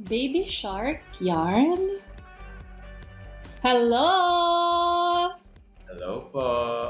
Baby Shark Yarn? Hello! Hello po!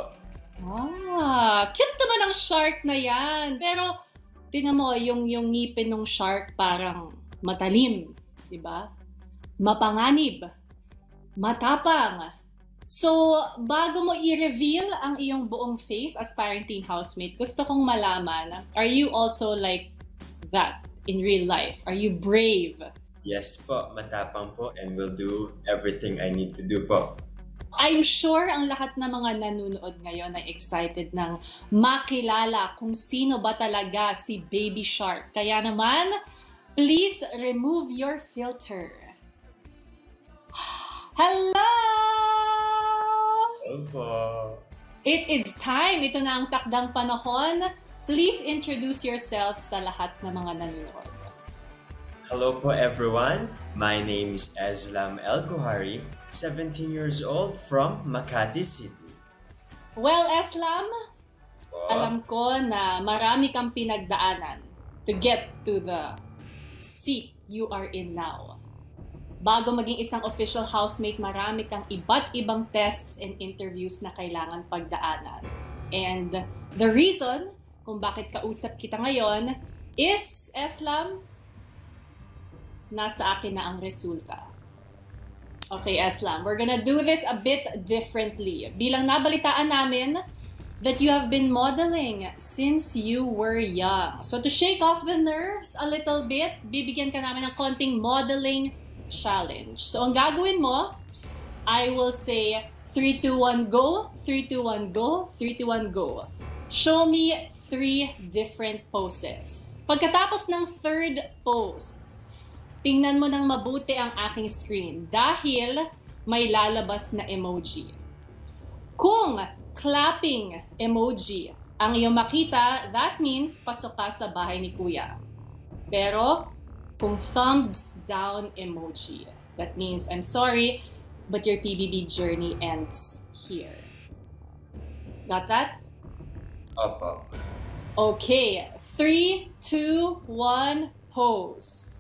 Cute naman ang shark na yan. Pero, tingnan mo, yung ngipin ng shark parang matalim. Diba? Mapanganib. Matapang. So, bago mo i-reveal ang iyong buong face as parang teen housemate, gusto kong malaman, are you also like that in real life? Are you brave? Yes po, matapang po and will do everything I need to do po. I'm sure ang lahat ng mga nanonood ngayon ay excited ng makilala kung sino ba talaga si Baby Shark. Kaya naman, please remove your filter. Hello! Hello po! It is time. Ito na ang takdang panahon. Please introduce yourself sa lahat ng mga nanonood. Hello po everyone! My name is Eslam El-Kuhari, 17 years old from Makati City. Well, Eslam, alam ko na marami kang pinagdaanan to get to the seat you are in now. Bago maging isang official housemate, marami kang iba't ibang tests and interviews na kailangan pagdaanan. And the reason kung bakit kausap kita ngayon is, Eslam, nasa akin na ang resulta. Okay, Eslam, we're gonna do this a bit differently. Bilang nabalitaan namin that you have been modeling since you were young. So to shake off the nerves a little bit, bibigyan ka namin ng konting modeling challenge. So ang gagawin mo, I will say 3, 2, 1, go, 3, 2, 1, go, 3, 2, 1, go. Show me 3 different poses. Pagkatapos ng third pose, tingnan mo ng mabuti ang aking screen dahil may lalabas na emoji. Kung clapping emoji ang iyong makita, that means pasok ka sa bahay ni Kuya. Pero kung thumbs down emoji, that means I'm sorry, but your PBB journey ends here. Got that? Opo. Okay, 3, 2, 1, pose.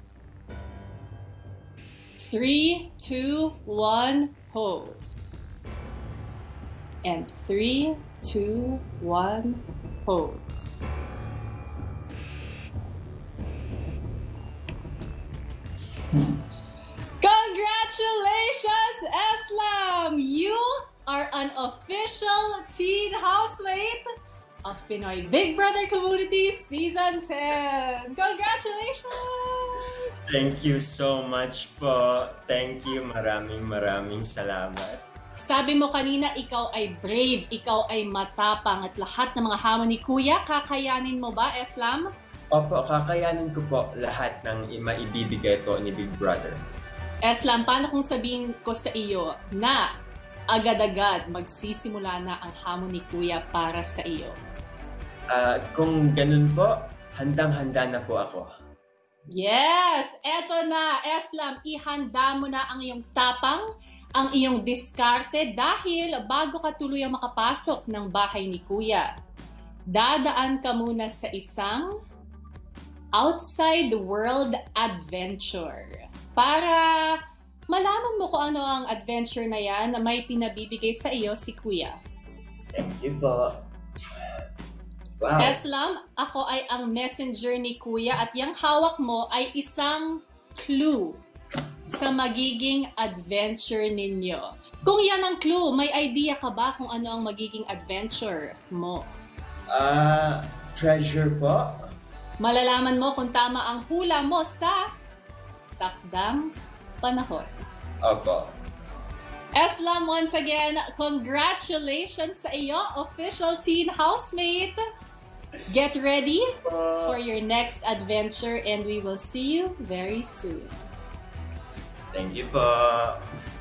3, 2, 1, pose. And 3, 2, 1, pose. Congratulations, Eslam! You are an official teen housemate of Pinoy Big Brother Community Season 10! Congratulations! Thank you so much po. Thank you. Maraming salamat. Sabi mo kanina, ikaw ay brave, ikaw ay matapang at lahat ng mga hamon ni Kuya, kakayanin mo ba, Eslam? Opo, kakayanin ko po lahat ng maibibigay po ni Big Brother. Eslam, paano kung sabihin ko sa iyo na agad-agad magsisimula na ang hamon ni Kuya para sa iyo? Kung ganun po, handang-handa na po ako. Yes! Eto na, Eslam, ihanda mo na ang iyong tapang, ang iyong diskarte dahil bago ka tuluyang makapasok ng bahay ni Kuya, dadaan ka muna sa isang outside the world adventure. Para malaman mo kung ano ang adventure na yan na may pinabibigay sa iyo si Kuya. Thank you po. Wow. Eslam, ako ay ang messenger ni Kuya at yung hawak mo ay isang clue sa magiging adventure ninyo. Kung yan ang clue, may idea ka ba kung ano ang magiging adventure mo? Treasure po. Malalaman mo kung tama ang hula mo sa takdang panahon. Opo. Eslam, once again, congratulations sa iyo, official teen housemate! Get ready for your next adventure and we will see you very soon. Thank you po.